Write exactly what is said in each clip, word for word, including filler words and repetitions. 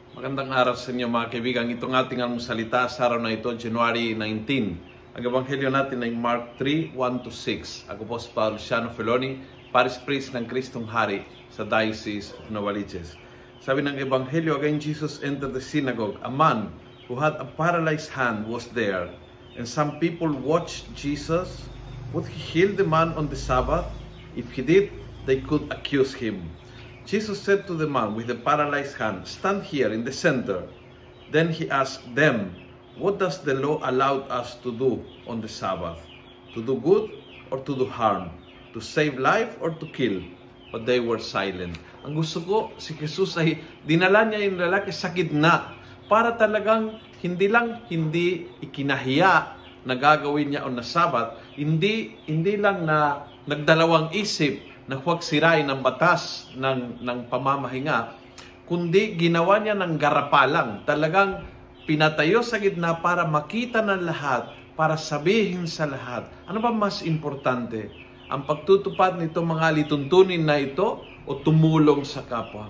Magandang araw sa inyo mga kaibigan. Itong ating almusalita sa araw na ito, January nineteenth. Ang ebanghelyo natin ay Mark three, one to six. Ako po si Father Luciano Feloni, Parish Priest ng Kristong Hari sa Diocese of Novaliches. Sabi ng ebanghelyo, again Jesus entered the synagogue. A man who had a paralyzed hand was there, and some people watched Jesus. Would he heal the man on the Sabbath? If he did, they could accuse him. Jesus said to the man with the paralyzed hand, "Stand here in the center." Then he asked them, "What does the law allow us to do on the Sabbath? To do good or to do harm? To save life or to kill?" But they were silent. Ang gusto ko, si Jesus ay dinala niya yung lalaki sa gitna para talagang hindi lang hindi ikinahiya na gagawin niya on the Sabbath, hindi, hindi lang na nagdalawang isip na huwag sirain ang batas ng, ng pamamahinga, kundi ginawa niya ng garapalang. Talagang pinatayo sa gitna para makita ng lahat, para sabihin sa lahat. Ano ba mas importante? Ang pagtutupad nito mga lituntunin na ito o tumulong sa kapwa?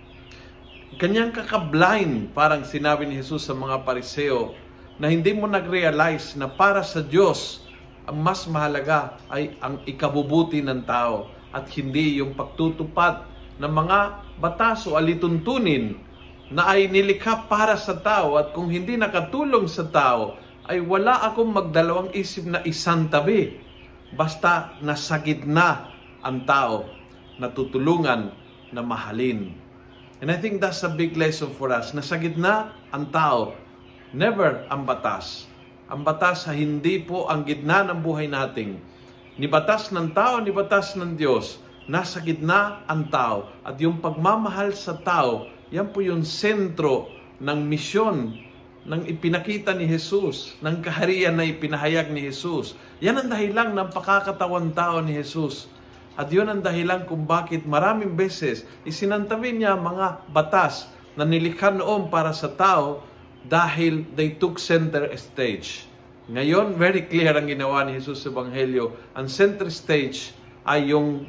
Kanyang kaka-blind, parang sinabi ni Jesus sa mga Pariseo, na hindi mo nag-realize na para sa Diyos, ang mas mahalaga ay ang ikabubuti ng tao at hindi yung pagtutupad ng mga batas o alituntunin na ay nilikha para sa tao, at kung hindi nakatulong sa tao, ay wala akong magdalawang isip na isang tabi. Basta nasa gitna ang tao na tutulungan na mahalin. And I think that's a big lesson for us. Nasa gitna ang tao, never ang batas. Ang batas ay hindi po ang gitna ng buhay natin. Ni batas ng tao, ni batas ng Diyos. Nasa gitna ang tao. At yung pagmamahal sa tao, yan po yung sentro ng misyon ng ipinakita ni Jesus, ng kaharian na ipinahayag ni Jesus. Yan ang dahilan ng pakakatawan tao ni Jesus. At yun ang dahilan kung bakit maraming beses isinantabi niya mga batas na nilikha noon para sa tao dahil they took center stage. Ngayon, very clear ang ginawa ni Jesus sa Ebanghelyo. Ang center stage ay yung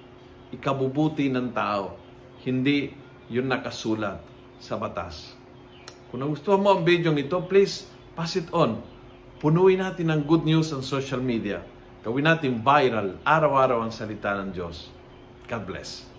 ikabubuti ng tao. Hindi yung nakasulat sa batas. Kung nagustuhan mo ang video ito, please pass it on. Punuin natin ng good news on social media. Gawin natin viral, araw-araw ang salita ng Diyos. God bless.